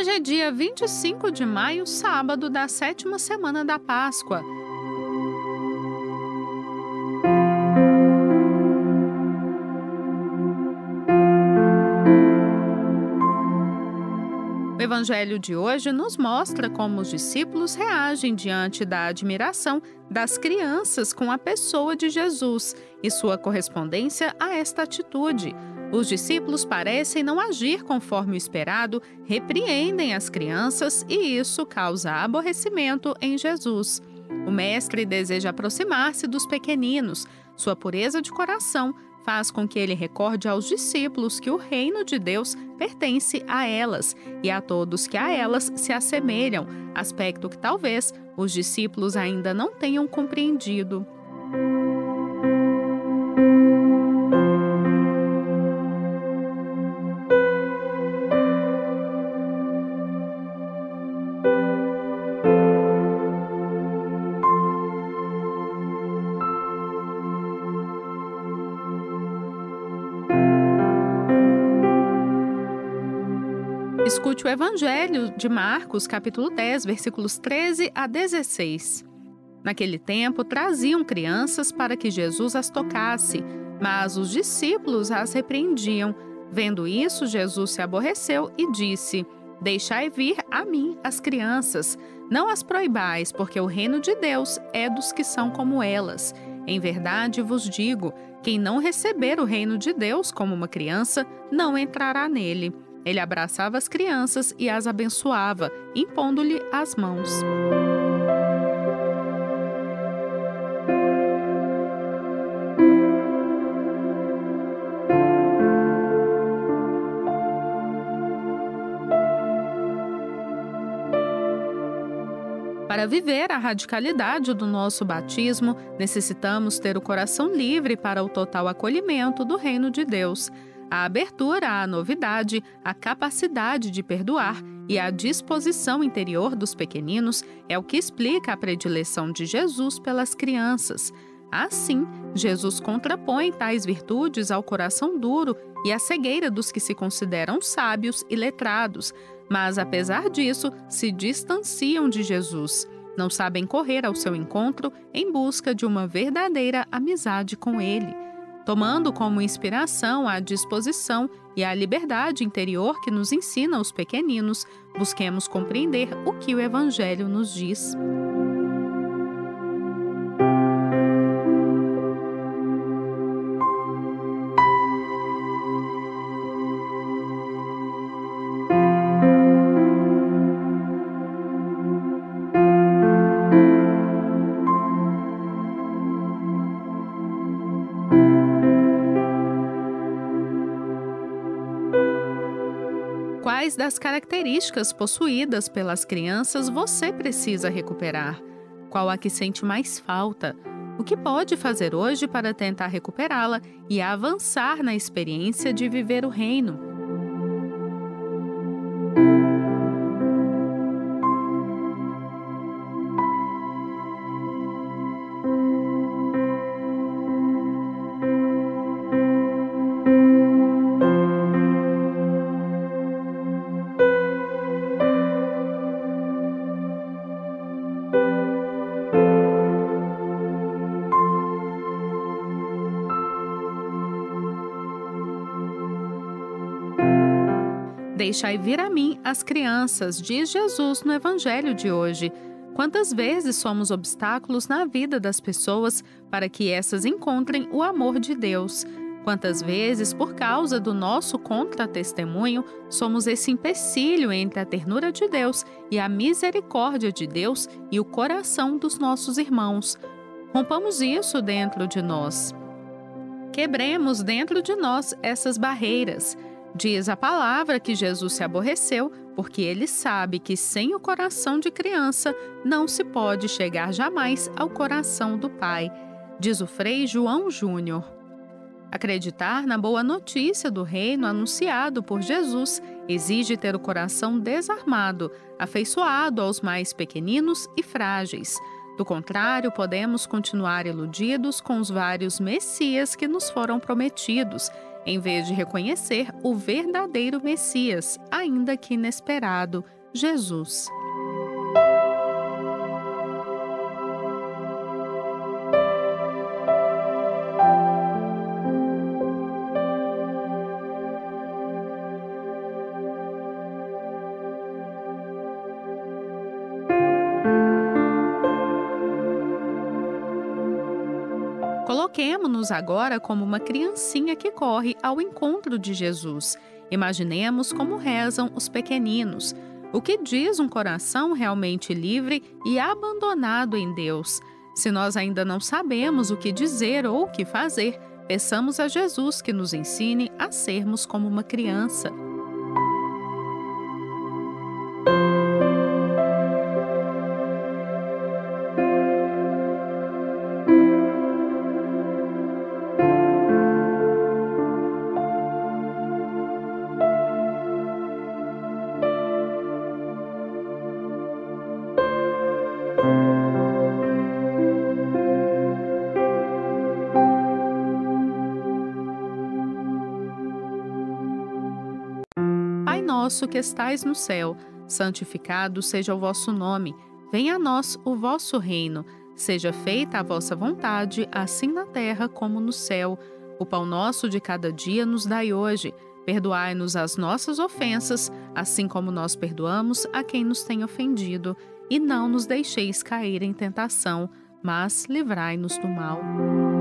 Hoje é dia 25 de maio, sábado da 7ª semana da Páscoa. O evangelho de hoje nos mostra como os discípulos reagem diante da admiração das crianças com a pessoa de Jesus e sua correspondência a esta atitude. Os discípulos parecem não agir conforme o esperado, repreendem as crianças e isso causa aborrecimento em Jesus. O mestre deseja aproximar-se dos pequeninos. Sua pureza de coração faz com que ele recorde aos discípulos que o reino de Deus pertence a elas e a todos que a elas se assemelham, aspecto que talvez os discípulos ainda não tenham compreendido. Escute o Evangelho de Marcos, capítulo 10, versículos 13 a 16. Naquele tempo, traziam crianças para que Jesus as tocasse, mas os discípulos as repreendiam. Vendo isso, Jesus se aborreceu e disse: Deixai vir a mim as crianças, não as proibais, porque o reino de Deus é dos que são como elas. Em verdade vos digo, quem não receber o reino de Deus como uma criança, não entrará nele. Ele abraçava as crianças e as abençoava, impondo-lhe as mãos. Para viver a radicalidade do nosso batismo, necessitamos ter o coração livre para o total acolhimento do reino de Deus. A abertura à novidade, a capacidade de perdoar e a disposição interior dos pequeninos é o que explica a predileção de Jesus pelas crianças. Assim, Jesus contrapõe tais virtudes ao coração duro e à cegueira dos que se consideram sábios e letrados, mas, apesar disso, se distanciam de Jesus. Não sabem correr ao seu encontro em busca de uma verdadeira amizade com Ele. Tomando como inspiração a disposição e a liberdade interior que nos ensina os pequeninos, busquemos compreender o que o Evangelho nos diz. Quais das características possuídas pelas crianças você precisa recuperar? Qual a que sente mais falta? O que pode fazer hoje para tentar recuperá-la e avançar na experiência de viver o reino? Deixai vir a mim as crianças, diz Jesus no Evangelho de hoje. Quantas vezes somos obstáculos na vida das pessoas para que essas encontrem o amor de Deus? Quantas vezes, por causa do nosso contra-testemunho, somos esse empecilho entre a ternura de Deus e a misericórdia de Deus e o coração dos nossos irmãos? Rompamos isso dentro de nós. Quebremos dentro de nós essas barreiras. Diz a palavra que Jesus se aborreceu porque ele sabe que sem o coração de criança não se pode chegar jamais ao coração do Pai, diz o Frei João Júnior. Acreditar na boa notícia do reino anunciado por Jesus exige ter o coração desarmado, afeiçoado aos mais pequeninos e frágeis. Do contrário, podemos continuar iludidos com os vários messias que nos foram prometidos em vez de reconhecer o verdadeiro Messias, ainda que inesperado, Jesus. Coloquemo-nos agora como uma criancinha que corre ao encontro de Jesus. Imaginemos como rezam os pequeninos. O que diz um coração realmente livre e abandonado em Deus? Se nós ainda não sabemos o que dizer ou o que fazer, peçamos a Jesus que nos ensine a sermos como uma criança. Pai nosso que estais no céu, santificado seja o vosso nome. Venha a nós o vosso reino. Seja feita a vossa vontade, assim na terra como no céu. O pão nosso de cada dia nos dai hoje. Perdoai-nos as nossas ofensas, assim como nós perdoamos a quem nos tem ofendido. E não nos deixeis cair em tentação, mas livrai-nos do mal.